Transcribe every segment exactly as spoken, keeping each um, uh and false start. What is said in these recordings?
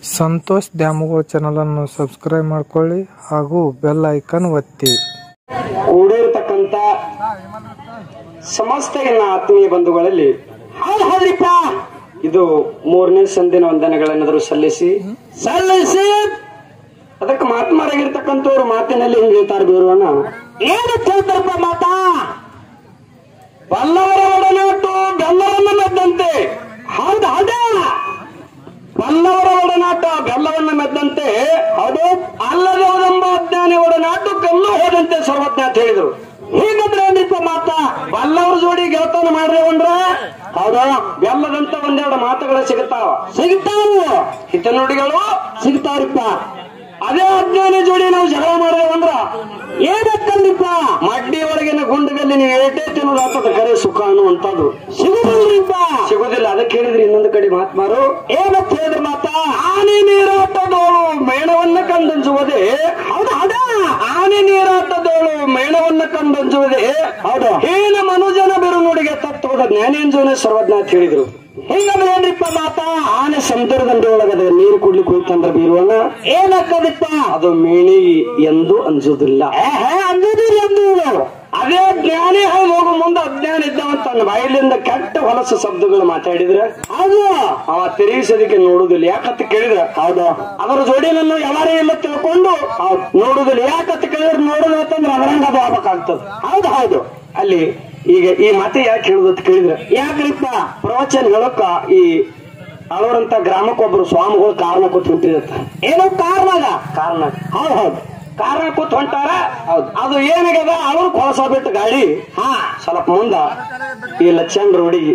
Santosh Dyamavva channel ಅನ್ನು subscribe ಮಾಡ್ಕೊಳ್ಳಿ ಹಾಗೂ ಬೆಲ್ ಐಕಾನ್ ಒತ್ತಿ. ಕೂಡಿರತಕ್ಕಂತ ಸಮಸ್ತ ಎಲ್ಲ ಆತ್ಮೀಯ ಬಂಧುಗಳಲ್ಲಿ ಹೌದ್ರಿಪ್ಪ ಇದು ಮೂರನೇ ಸಂದಿನ ವಂದನೆಗಳನ್ನಾದರೂ ಸಲ್ಲಿಸಿ ಸಲ್ಲಿಸಿ ಅದಕ್ಕೆ ಮಾತನಾಡಾಗಿರ್ತಕ್ಕಂಥವ್ರು ಮಾತಿನಲ್ಲಿ ಹಿಂಗೆ ಹೇಳ್ತಾರೆ ಬೇರುವನ್ನ ಏನು ಹೇಳ್ತಾರಪ್ಪ ಮಾತಾ ಬಲ್ಲವರ ಒಡನಾಟು ಬೆಲ್ಲವನ್ನು ಮೆದ್ದಂತೆ. ಹೌದು ಹೌದಾ ಬಲ್ಲವರ ಒಡನಾಟ ಬೆಲ್ಲವನ್ನು ಮೆದ್ದಂತೆ ಅದು ಅಲ್ಲದೆ ಹೋದೆಂಬ ಅಜ್ಞಾನಿ ಒಡನಾಟು ಕಲ್ಲು ಹೋದಂತೆ ಸರ್ವಜ್ಞ ಅಂತ ಹೇಳಿದ್ರು. ಹೀಗಂದ್ರೆ ಏನಿಪ್ಪ ಮಾತ ಬಲ್ಲವ್ರ ಜೋಡಿ ಗೆಳತನ ಮಾಡ್ರಿ ಅಂದ್ರ ಹೌದಾ ಬೆಲ್ಲದಂತ ಒಂದೆರಡು ಮಾತುಗಳು ಸಿಗುತ್ತಾವ ಸಿಗ್ತಾವ ಹಿತ ನುಡಿಗಳು ಸಿಗ್ತಾವ್ರಿಪ್ಪ. ಅದೇ ಅಜ್ಞಾನಿ ಜೋಡಿ ನಾವು ಜಗಳ ಮಾಡಿದೇವಂದ್ರ ಏನಕ್ಕಂದಿಪ್ಪ ಮಡ್ಡಿ ಒಳಗಿನ ಗುಂಡಗಲ್ಲಿ ನೀವು ಏಟೇ ತಿನ್ನೋದಾಗ್ತದ ಕರೆ ಸುಖ ಅನ್ನುವಂಥದ್ದು ಸಿಗುದಿಲ್ಲಪ್ಪ ಸಿಗುದಿಲ್ಲ. ಅದಕ್ಕೆ ಹೇಳಿದ್ರಿ ಇನ್ನೊಂದು ಕಡೆ ಮಾತ್ಮಾರು ಏನಂತ ಹೇಳಿದ್ರಿ ಮಾತ ಆನೆ ನೀರಾಟದೋಳು ಮೇಣವನ್ನ ಕಂಡಂಜುವುದೇ ಹೌದಾ ಅದ ಆನೆ ನೀರಾಟದೋಳು ಮೇಣವನ್ನ ಕಂಡಂಜುವುದೇ ಹೌದು ಹೀನ ಮನುಜನ ಬಿರು ನುಡಿಗೆ ತತ್ವದ ಜ್ಞಾನೇಂಜುವನೇ ಸರ್ವಜ್ಞ ಅಂತ ಹೇಳಿದ್ರು. ಹೀಗಂದ್ರೆ ಏನ್ರಿಪ್ಪ ಮಾತ ಆನೆ ಸಮುದ್ರದಂಡೆ ಒಳಗದ ನೀರು ಕುಡ್ಲಿಕ್ಕೆ ಹೋಯ್ತಂದ್ರ ಬೀರುವನ್ನ ಏನಾಗ್ತದಿಪ್ಪ ಅದು ಮೇಣಿಗೆ ಎಂದು ಅಂಜುದಿಲ್ಲ ಅಂಜುದಿಲ್ಲ ಎಂದು ಅದೇ ಜ್ಞಾನಿ ಹೋಗು ಮುಂದೆ ಅಜ್ಞಾನ ಇದ್ದವಂತ ತನ್ನ ಬಾಯಿಲಿಂದ ಕೆಟ್ಟ ಹೊಲಸು ಶಬ್ದಗಳು ಮಾತಾಡಿದ್ರೆ ಅದು ಅವ ತಿರುಗಿಸೋದಕ್ಕೆ ನೋಡುದಿಲ್ಲ. ಯಾಕಂತ ಕೇಳಿದ್ರ ಹೌದು ಅದರ ಜೋಡಿನನ್ನು ಯಾರೇ ಇಲ್ಲ ತಿಳ್ಕೊಂಡು ನೋಡುದಿಲ್ಲ. ಯಾಕಂತ ಕೇಳಿದ್ರೆ ನೋಡುದು ಅಂತಂದ್ರೆ ಅದರಂಗ ಅದು ಆಗ್ಬೇಕಾಗ್ತದ. ಹೌದು ಹೌದು ಅಲ್ಲಿ ಈಗ ಈ ಮಾತೆ ಯಾಕೆ ಹೇಳುದಂತ ಕೇಳಿದ್ರೆ ಯಾಕ್ರಿಪ್ಪ ಪ್ರವಚನ ಹೇಳಕ್ಕ ಈ ಅವರಂತ ಗ್ರಾಮಕ್ಕೊಬ್ರು ಸ್ವಾಮಿಗಳು ಕಾರಣ ಕೂತ್ ಹೊಂಟಿರತ್ತ ಏನೋ ಕಾರಣಾಗ ಕಾರಣ ಹೌದು ಹೌದು ಕಾರಣ ಕೂತ್ ಹೊಂಟಾರ. ಹೌದು ಅದು ಏನಾಗ್ಯದ ಅವ್ರು ಕೊಳಸ ಬಿಟ್ಟು ಗಾಡಿ ಹಾ ಸ್ವಲ್ಪ ಮುಂದ ಈ ಲಕ್ಷಣ ರೋಡಿಗೆ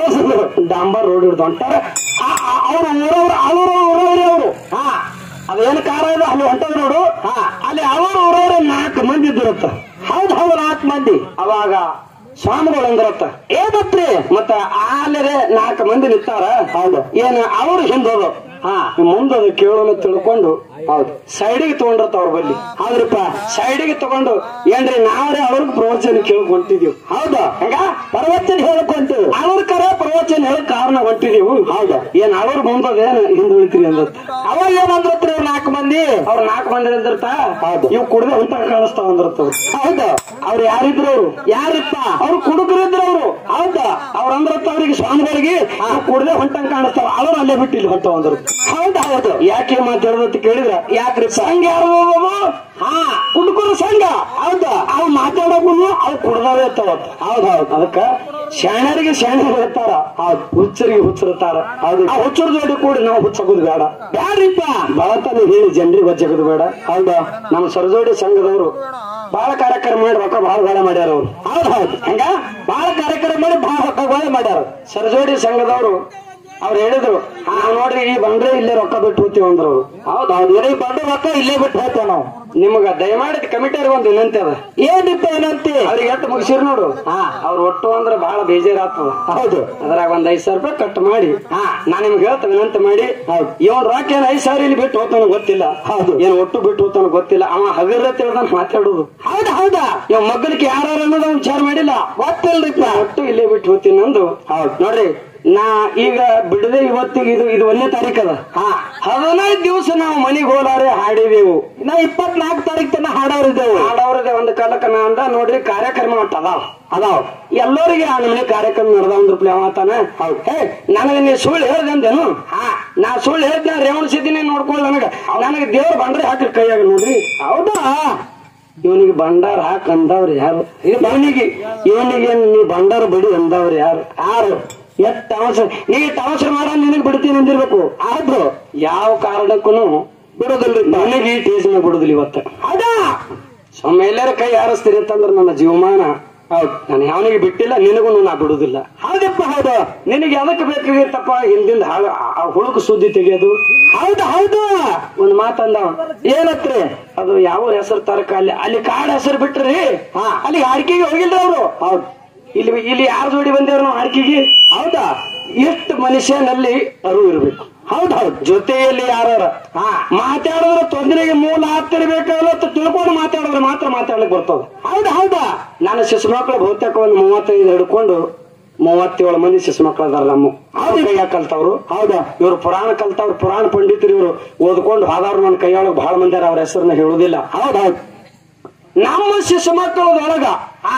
ಡಾಂಬರ್ ರೋಡ್ ಹಿಡ್ದು ಹೊಂಟಾರ. ಅವ್ರ ಊರವ್ರು ಅವ್ರ ಊರವ್ರಿ ಅವರು ಹಾ ಅದೇನು ಕಾರಣ ಇದೆ ಅಲ್ಲಿ ಹೊಂಟದ ನೋಡು ಹಾ ಅಲ್ಲಿ ಅವ್ರ ಊರವ್ರೆ ನಾಲ್ಕು ಮಂದಿ ಇದ್ದಿರತ್ತ. ಹೌದು ಹೌದು ನಾಲ್ಕು ಮಂದಿ ಅವಾಗ ಸ್ವಾಮಿಗಳು ಅಂದ್ರತ್ತ ಏನತ್ರಿ ಮತ್ತ ಆಲರೆ ನಾಲ್ಕು ಮಂದಿ ನಿಂತಾರ. ಹೌದು ಏನು ಅವ್ರು ಹಿಂದೋದು ಹಾ ಮುಂದದು ಕೇಳೋಣ ತಿಳ್ಕೊಂಡು ಹೌದು ಸೈಡಿಗೆ ತಗೊಂಡಿರ್ತ ಅವ್ರ ಬಲ್ಲಿ ಹೌದ್ರಿಪ್ಪ ಸೈಡಿಗೆ ತಗೊಂಡು ಏನ್ರಿ ನಾವ್ರೆ ಅವ್ರಿಗೆ ಪ್ರವಚನ ಕೇಳಕ್ ಹೊಂಟಿದೀವಿ. ಹೌದಾ ಹಂಗ ಪ್ರವಚನ ಹೇಳಕ್ ಹೊಂಟಿವಿ ಅವ್ರ ಕರ ಪ್ರವಚನ ಹೇಳಕ್ ಕಾರಣ ಹೊಂಟಿದೀವು. ಹೌದಾ ಏನ್ ಅವ್ರ ಮುಂದದೇನು ಹಿಂದ್ ಉಳಿತೀರಿ ಅಂದತ್ತ. ಅವಾಗ ಏನಂದ್ರತ್ರಿ ಅವ್ರ ನಾಲ್ಕು ಮಂದಿ ಅವ್ರ ನಾಲ್ಕು ಮಂದಿ ಅಂದಿರ್ತ ಹೌದು ಇವ್ ಕುಡ್ದೆ ಹೊಂಟ ಕಾಣಿಸ್ತಾವ ಅಂದಿರ್ತಾವ. ಹೌದಾ ಅವ್ರು ಯಾರಿದ್ರು ಅವ್ರು ಯಾರಿಪ್ಪ ಅವ್ರು ಕುಡುಕರಿದ್ರು ಅವ್ರು. ಹೌದಾ ಅವ್ರ ಅಂದ್ರತ್ತ ಅವ್ರಿಗೆ ಸ್ವಾಮಿಗಳಿಗೆ ಕುಡ್ದೆ ಹೊಂಟಂಗ್ ಕಾಣಿಸ್ತಾವ. ಅವ್ರು ಅಲ್ಲೇ ಬಿಟ್ಟು ಇಲ್ಲಿ ಹೊಂಟಾವ ಅಂದ್ರು. ಹೌದಾ ಹೌದು ಯಾಕೆ ಮಾತಾಡೋದಕ್ಕೆ ಕೇಳಿದ್ರ ಯಾಕ್ರಿ ಸಂಘ ಯಾರು ಹಾ ಕುಡುಕರು ಸಂಘ ಹೌದಾ ಅವ್ ಮಾತಾಡೋಕು ಅವ್ ಕುಡ್ದಾವೆ ಇರ್ತಾವ. ಹೌದ್ ಹೌದು ಅದಕ್ಕ ಶಾಣರಿಗೆ ಶಾಣರು ಇರ್ತಾರ ಹೌದು ಹುಚ್ಚರಿಗೆ ಹುಚ್ಚರಿರ್ತಾರ. ಹೌದು ಆ ಹುಚ್ಚರ ಜೋಡಿ ಕೂಡಿ ನಾವು ಹುಚ್ಚಗೋದು ಬೇಡ ಬ್ಯಾಡ್ರಿಪ್ಪ ಬಳತನ ಹೇಳಿ ಜನರಿಗೆ ಹೊಚ್ಚಗೋದು ಬೇಡ. ಹೌದಾ ನಮ್ಮ ಸರಜೋಡಿ ಸಂಘದವರು ಬಹಳ ಕಾರ್ಯಕ್ರಮ ಮಾಡಿ ರೊಕ್ಕ ಬಹಳ ಗಾಳ ಮಾಡ್ಯಾರ ಅವ್ರು. ಹೌದ್ ಹೌದು ಹಂಗ ಬಹಳ ಕಾರ್ಯಕ್ರಮ ಮಾಡಿ ಬಹಳ ರೊಕ್ಕ ಗಾಳ ಮಾಡ್ಯಾರ ಸರಜೋಡಿ ಸಂಘದವರು. ಅವ್ರು ಹೇಳಿದ್ರು ನಾವ್ ನೋಡ್ರಿ ಈ ಬಂದ್ರೆ ಇಲ್ಲೇ ರೊಕ್ಕ ಬಿಟ್ಟು ಹೋಗ್ತೀವಿ ಅಂದ್ರು ಅವ್ರು. ಹೌದ್ ಹೌದು ಈ ಬಂದ್ರೆ ರೊಕ್ಕ ಇಲ್ಲೇ ಬಿಟ್ಟು ಹೋಗ್ತೇವೆ ನಾವು. ನಿಮಗ ದಯಮಾಡಿ ಕಮಿಟಿಯವ್ರಿಗೆ ಒಂದು ವಿನಂತಿ ಅದ ಏನಿಪ್ಪ ಏನಂತಿ ಅವ್ರಿಗೆ ಎಷ್ಟು ಮುಗಿಸಿರ್ ನೋಡು ಹಾ ಅವ್ರು ಒಟ್ಟು ಅಂದ್ರೆ ಬಹಳ ಬೇಜಾರಾಗ್ತದ. ಹೌದು ಅದ್ರಾಗ ಒಂದ್ ಐದ್ ಸಾವಿರ ರೂಪಾಯಿ ಕಟ್ ಮಾಡಿ ಹಾ ನಾನ್ ನಿಮ್ಗೆ ಹೇಳ್ತ ವಿನಂತಿ ಮಾಡಿ ಹೌದು ಇವನ್ ರೊಕ್ಕ ಏನ್ ಐದ್ ಸಾವಿರ ಇಲ್ಲಿ ಬಿಟ್ಟು ಹೋಗ್ತಾನ ಗೊತ್ತಿಲ್ಲ. ಹೌದು ಏನ್ ಒಟ್ಟು ಬಿಟ್ಟು ಹೋಗ್ತಾನ ಗೊತ್ತಿಲ್ಲ. ಅವ ಹಗರ ತಿಳ್ದಾನ ಮಾತಾಡುದು. ಹೌದಾ ಹೌದಾ ಇವ್ ಮಗ್ಗಲಿಕ್ಕೆ ಯಾರು ಅನ್ನೋದು ವಿಚಾರ ಮಾಡಿಲ್ಲ ಗೊತ್ತಿಲ್ರಿಪ್ಪ ಒಟ್ಟು ಇಲ್ಲೇ ಬಿಟ್ಟು ಹೋಗ್ತೀನಿ ಅಂದು. ಹೌದು ನೋಡ್ರಿ ನಾ ಈಗ ಬಿಡದೆ ಇವತ್ತಿಗೆ ಇದು ಇದು ಒಂದನೇ ತಾರೀಕು ಅದ ಹಾ ಹದಿನೈದು ದಿವಸ ನಾವು ಮನಿಗ್ ಹೋಲಾರೆ ಹಾಡಿದೆವು. ನಾ ಇಪ್ಪತ್ನಾಲ್ಕು ತಾರೀಕು ತನ ಹಾಡವ್ರಿದ್ದೇವೆ ಹಾಡವ್ರದೆ ಒಂದು ಕಾಲಕ್ಕ ನಾ ಅಂದ ನೋಡ್ರಿ ಕಾರ್ಯಕ್ರಮ ಒಟ್ಟು ಅದಾವ ಅದಾವ ಎಲ್ಲರಿಗೆ ಆ ನಮನೆ ಕಾರ್ಯಕ್ರಮ ನಡೆದ ಒಂದ್ ರೂಪಾಯಿ ಅವತಾನ. ಹೌದು ಹೇ ನನಗೆ ನೀ ಸುಳ್ಳು ಹೇಳ್ದೆ ಅಂದೇನು ಹಾ ನಾ ಸುಳ್ಳು ಹೇಳ್ದ ರೇವಣ ಸಿದ್ದಿನೇ ನೋಡ್ಕೊಳ್ಳ ನನಗ ನನಗೆ ದೇವ್ರ ಬಂಡ್ರೆ ಹಾಕ್ರಿ ಕೈಯಾಗ ನೋಡ್ರಿ. ಹೌದಾ ಇವನಿಗೆ ಭಂಡಾರ ಹಾಕ್ ಅಂದವ್ರು ಯಾರು ಇವನಿಗೆ ಇವನಿಗೆ ನೀ ಭಂಡಾರ ಬಡಿ ಅಂದವ್ರು ಯಾರು ಯಾರು ಎಷ್ಟ್ ಅವಸರ ನೀ ಅವಸರ ಮಾಡ ನಿನಗ್ ಬಿಡ್ತೀನಿ ಅಂದಿರ್ಬೇಕು. ಆದ್ರು ಯಾವ ಕಾರಣಕ್ಕೂ ಬಿಡೋದಿಲ್ರಿ ನನಗೆ ಈ ಟೇಸ್ನ ಬಿಡುದಿಲ್ಲ ಇವತ್ತ. ಅದಾ ಸೊಮ್ಮೆ ಎಲ್ಲಾರ ಕೈ ಹಾರಿಸ್ತೀರಿ ಅಂತಂದ್ರೆ ನನ್ನ ಜೀವಮಾನ ಹೌದು ನಾನು ಯಾವನಿಗೆ ಬಿಟ್ಟಿಲ್ಲ ನಿನಗೂ ನಾ ಬಿಡುದಿಲ್ಲ. ಹೌದಪ್ಪ ಹೌದು ನಿನಗೆ ಅದಕ್ಕೆ ಬೇಕಾಗಿತ್ತಪ್ಪ ಹಿಂದಿಂದ ಹುಳುಕು ಸುದ್ದಿ ತೆಗೆಯೋದು. ಹೌದು ಹೌದು ಒಂದ್ ಮಾತಂದವ ಏನತ್ರಿ ಅದು ಯಾವ ಹೆಸರು ತರಕ ಅಲ್ಲಿ ಅಲ್ಲಿ ಕಾಡ್ ಹೆಸರು ಬಿಟ್ರಿ ಹಾ ಅಲ್ಲಿ ಆರ್ಕೆಗೆ ಹೋಗಿಲ್ರಿ ಅವ್ರು. ಹೌದು ಇಲ್ಲಿ ಇಲ್ಲಿ ಯಾರು ಜೋಡಿ ಬಂದೇವ್ರ ನಾವು ಆರ್ಕೆಗೆ. ಹೌದಾ ಎಷ್ಟು ಮನುಷ್ಯನಲ್ಲಿ ಅರಿವು ಇರ್ಬೇಕು. ಹೌದೌದು ಜೊತೆಯಲ್ಲಿ ಯಾರ ಹಾ ಮಾತಾಡಿದ್ರೆ ತೊಂದರೆಗೆ ಮೂಲ ಆಗ್ತಿರ್ಬೇಕಲ್ಲ ತಿಳ್ಕೊಂಡು ಮಾತಾಡಿದ್ರೆ ಮಾತ್ರ ಮಾತಾಡ್ಲಿಕ್ಕೆ ಬರ್ತದ. ಹೌದಾ ಹೌದಾ ನಾನು ಶಿಶು ಮಕ್ಕಳು ಬಹುತೇಕ ಒಂದು ಮೂವತ್ತೈದು ಹಿಡ್ಕೊಂಡು ಮೂವತ್ತೇಳು ಮಂದಿ ಶಿಶು ಮಕ್ಕಳು ಅದಾರ ನಮ್ಮ ಕೈಯಾಗ ಕಲ್ತವ್ರು. ಹೌದಾ, ಇವ್ರು ಪುರಾಣ ಕಲ್ತವ್ರು, ಪುರಾಣ ಪಂಡಿತರು ಇವ್ರು. ಓದ್ಕೊಂಡು ಹೋದವ್ರು ನನ್ನ ಕೈಯೊಳಗೆ ಬಹಳ ಮಂದಿ ಅವ್ರ ಹೆಸರನ್ನ ಹೇಳುದಿಲ್ಲ. ಹೌದೌದು, ನಮ್ಮ ಶಿಶು ಮಕ್ಕಳದೊಳಗ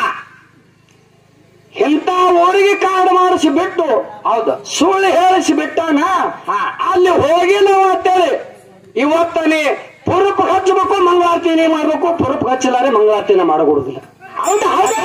ಇಂಥ ಊರಿಗೆ ಕಾರ್ಡ್ ಮಾಡಿಸಿ ಬಿಟ್ಟು ಹೌದು ಸುಳ್ಳು ಹೇಳಿಸಿ ಬಿಟ್ಟಾನ. ಅಲ್ಲಿ ಹೋಗಿ ನಾವು ಅಂತೇಳಿ ಇವತ್ತನೇ ಪುರುಪ್ ಹಚ್ಚಬೇಕು, ಮಂಗಳಾರತಿನೇ ಮಾಡ್ಬೇಕು. ಪುರುಪ್ ಹಚ್ಚಿಲ್ಲಾರೆ ಮಂಗಳಾರತಿನ ಮಾಡಕೊಡುದಿಲ್ಲ. ಹೌದಾ ಹೌದಾ,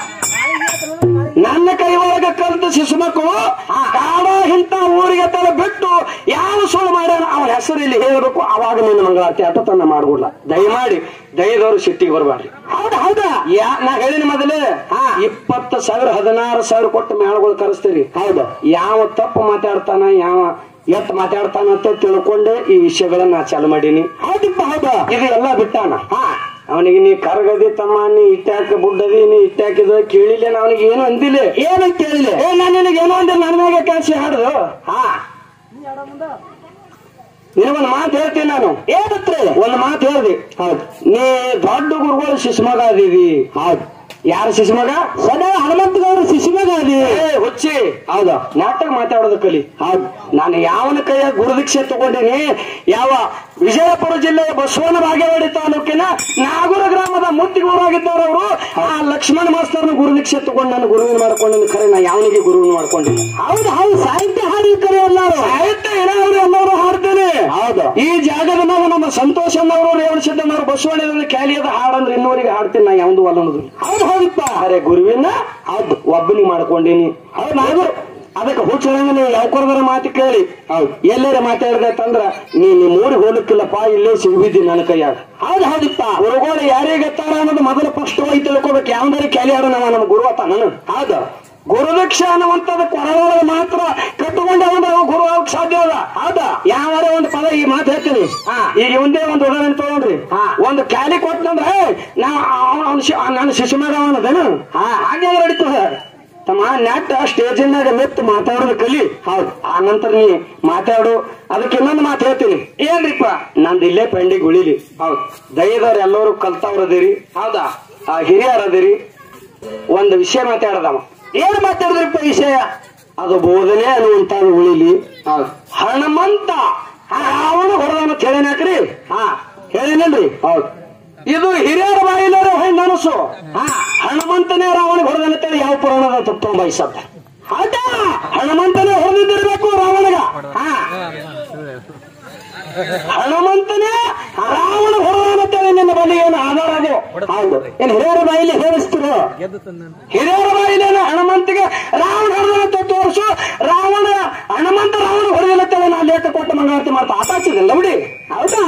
ನನ್ನ ಕೈ ಒಳಗ ಕಲಿತ ಶಿಶು ಮಕ್ಕಳು ಕಾಡ ಇಂಥ ಊರಿಗೆ ತರ ಬಿಟ್ಟು ಯಾವ ಸುಳ್ಳು ಮಾಡ್ಯಾನ ಅವನ ಹೆಸರು ಇಲ್ಲಿ ಹೇಳಬೇಕು. ಅವಾಗ ನಿನ್ನ ಮಂಗಳಾರತಿ ಆಟ ತನ್ನ ಮಾಡ್ಕೊಡ್ಲ. ದಯಮಾಡಿ ದಯದವರು ಸಿಟ್ಟಿಗೆ ಬರಬಾರ್ರಿ. ಹೌದಾ ಹೌದಾ, ಯಾ ನಾ ಹೇಳಿನ ಮೊದಲೇ ಇಪ್ಪತ್ತು ಸಾವಿರ ಹದಿನಾರು ಸಾವಿರ ಕೊಟ್ಟು ಮೇಳಗಳು ಕರೆಸ್ತೀರಿ. ಹೌದಾ, ಯಾವ ತಪ್ಪು ಮಾತಾಡ್ತಾನ ಯಾವ ಎತ್ ಮಾತಾಡ್ತಾನ ಅಂತ ತಿಳ್ಕೊಂಡೆ ಈ ವಿಷಯಗಳನ್ನ ಚಾಲು ಮಾಡೀನಿ. ಹೌದಪ್ಪ ಹೌದಾ, ಇದು ಎಲ್ಲ ಬಿಟ್ಟಾನ. ಹಾ, ಅವನಿಗೆ ನೀ ಕರಗದಿ ತಮ್ಮ, ನೀ ಇಟ್ಟಾಕ ಬುಡ್ಡದಿ, ನೀ ಇಟ್ಟಾಕಿದ ಕೇಳಿಲ್ಲ. ಅವನಿಗೆ ಏನು ಅಂದಿಲ್ಲ, ಏನು ಕೇಳಿಲ್ಲ. ಏ ನಾನು ನಿನಗೆ ಏನೋ ಅಂದ್ರೆ ನನ್ನ ಮ್ಯಾಗೆ ಕಾಸಿ ಹಾಡುದು. ಹಾ, ನಿನಗೊಂದು ಮಾತು ಹೇಳ್ತೀನಿ ನಾನು. ಏನತ್ರಿ? ಒಂದು ಮಾತು ಹೇಳ್ದಿ. ಹೌದು, ನೀ ದೊಡ್ಡ ಗುರುಗಳು ಶಿಶುಮಗ ಅದೀವಿ. ಹೌದು, ಯಾರ ಶಿಶುಮಗ? ಸದಾ ಹನುಮಂತಗೌಡ ಶಿಶುಮಗ ಅದಿ. ಹುಚ್ಚಿ ಹೌದಾ, ನಾಟಕ ಮಾತಾಡೋದು ಕಲಿ. ಹೌದು, ನಾನು ಯಾವನ ಕೈಯ ಗುರುದೀಕ್ಷೆ ತಗೊಂಡಿನಿ, ಯಾವ ವಿಜಯಪುರ ಜಿಲ್ಲೆಯ ಬಸವನ ಬಾಗೇವಾಡಿ ತಾಲೂಕಿನ ನಾಗೂರ ಗ್ರಾಮದ ಮುತ್ತಿಗೂರಾಗಿದ್ದವರು ಆ ಲಕ್ಷ್ಮಣ ಮಾಸ್ತರ್ನ ಗುರುದೀಕ್ಷೆ ತಗೊಂಡು ನಾನು ಗುರುವಿನ ಮಾಡ್ಕೊಂಡಿನಿ. ಖರೆ ನಾ ಯಾವನಿಗೆ ಗುರುವಿನ ಮಾಡ್ಕೊಂಡಿನಿ. ಹೌದು ಹೌದು, ಸಾಹಿತ್ಯ ಹಾಡಿ ಕರೆ ಎಲ್ಲಾರು ಸಾಹಿತ್ಯ ಏನಾದ್ರು ಎಲ್ಲರೂ ಹಾಡ್ತೇನೆ. ಹೌದು, ಈ ಜಾಗದ ನಾವು ನಮ್ಮ ಸಂತೋಷ ಅನ್ನೋರು, ರೇವಣ ಸಿದ್ದನವರು, ಬಸವಣ್ಣ ಕ್ಯಾಲಿಯದ ಹಾಡಂದ್ರೆ ಇನ್ನೂರಿಗೆ ಹಾಡ್ತೀನಿ. ನಾ ಯಾವ್ದು ಅಲ್ಲೋದು. ಹೌದು ಹೌದಪ್ಪ, ಅರೆ ಗುರುವಿನ ಹೌದು ಒಬ್ಬನಿಗೆ ಮಾಡ್ಕೊಂಡಿನಿ. ಹೌದು, ನಾನು ಅದಕ್ಕೆ ಹುಚ್ಚರಂಗನೆ ಯಾವ್ಕೊರ್ದರ ಮಾತು ಕೇಳಿ ಹೌದು ಎಲ್ಲರ ಮಾತಾಡ್ದಂದ್ರ ನೀ ನಿಮ್ ಊರಿಗೆ ಹೋಗ್ಲಿಕ್ಕಿಲ್ಲಪ್ಪ, ಇಲ್ಲೇ ಸಿಗ್ಬಿದ್ದಿ ನನ್ನ ಕೈಯಾಗ. ಹೌದು ಹೌದಪ್ಪ, ಗುರುಗಳು ಯಾರಿಗತ್ತಾರ ಅನ್ನೋದು ಮೊದಲು ಸ್ಪಷ್ಟವಾಗಿ ತಿಳ್ಕೊಬೇಕು. ಯಾವ್ದಾರಿ ಕ್ಯಾಲಿ ಆಡ ನಮ್ಮ ನಮ್ಮ ಗುರು ಅತ್ತ ನಾನು. ಹೌದು, ಗುರುದೀಕ್ಷ ಅನ್ನುವಂಥದ್ದು ಕೊರಳೊಳಗೆ ಮಾತ್ರ ಕಟ್ಟುಕೊಂಡೆ ಅಂದ್ರೆ ಗುರು ಆಗಕ್ ಸಾಧ್ಯ ಅದ. ಹೌದಾ, ಯಾವಾರ ಒಂದು ಪದ ಈ ಮಾತು ಹೇಳ್ತೀನಿ. ಈಗ ಒಂದೇ ಒಂದು ಉದಾಹರಣೆ ತಗೊಂಡ್ರಿ. ಒಂದು ಕ್ಯಾಲಿ ಕೊಟ್ಟಂದ್ರೆ ನಾ ನನ್ನ ಶಿಶುಮಗ ಅನ್ನೋದೇನು ಹಾಗೆ ನಡೀತದೆ ತಮ್ಮ. ನೆಟ್ ಸ್ಟೇಜಿನಾಗ ಮೆತ್ತು ಮಾತಾಡೋದು ಕಲಿ. ಹೌದು, ಆ ನಂತರ ನೀ ಮಾತಾಡು. ಅದಕ್ಕೆ ಇನ್ನೊಂದು ಮಾತು ಹೇಳ್ತೀನಿ. ಏನ್ರಿಪ್ಪ, ನಂದು ಇಲ್ಲೇ ಪೆಂಡಿಗೆ ಉಳಿಲಿ. ಹೌದು, ದಯದವ್ರು ಎಲ್ಲರೂ ಕಲ್ತವ್ರದಿರಿ. ಹೌದಾ, ಆ ಹಿರಿಯರದಿರಿ. ಒಂದು ವಿಷಯ ಮಾತಾಡದವ. ಏನ್ ಮಾತಾಡಿದ್ರಿಪ್ಪ ವಿಷಯ? ಅದು ಬೋಧನೆ ಅನ್ನುವಂತ ಉಳಿಲಿ. ಹೌದು, ಹನುಮಂತ ರಾವಣ ಹೊರದನ ಹೇಳಿನಾಕ್ರಿ. ಹಾ ಹೇಳಿನಲ್ರಿ. ಹೌದು, ಇದು ಹಿರಿಯರ ಬಾಯಿಲಾರ ನನಸು. ಹಾ, ಹನುಮಂತನೇ ರಾವಣ ಹೊರದನಂತೇಳಿ ಯಾವ ಪುರಾಣದ ತತ್ವ ಬಯಸತ್ತ. ಹೌದಾ, ಹನುಮಂತನೇ ಹೊರದಿದ್ದಿರ್ಬೇಕು ರಾವಣಗ. ಹಾ, ಹನುಮಂತನೇ ರಾವಣ ಹೊರದನಂತೇಳಿ ನಿನ್ನ ಬಳಿ ಏನು ಆಧಾರ ಅದು? ಹೌದು, ಏನ್ ಹಿರಿಯರ ಬಾಯಿಲಿ ಹೇಳಿಸ್ತಿರೋ? ಹಿರಿಯರ ಬಾಯಿಲೇನು ಹನುಮಂತಿಗೆ ರಾವಣ ಹೊರದನಂತ ತೋರಿಸು. ರಾವಣ ಹನುಮಂತ ರಾವಣ ಹೊರದಿಲ್ಲತ್ತೇಳಿ ನಾ ಲೇಖ ಕೊಟ್ಟು ಮಂಗಳಾರತಿ ಮಾಡ್ತಾ ಆತಾಚಿದಿಲ್ಲ ಬಿಡಿ. ಹೌದಾ,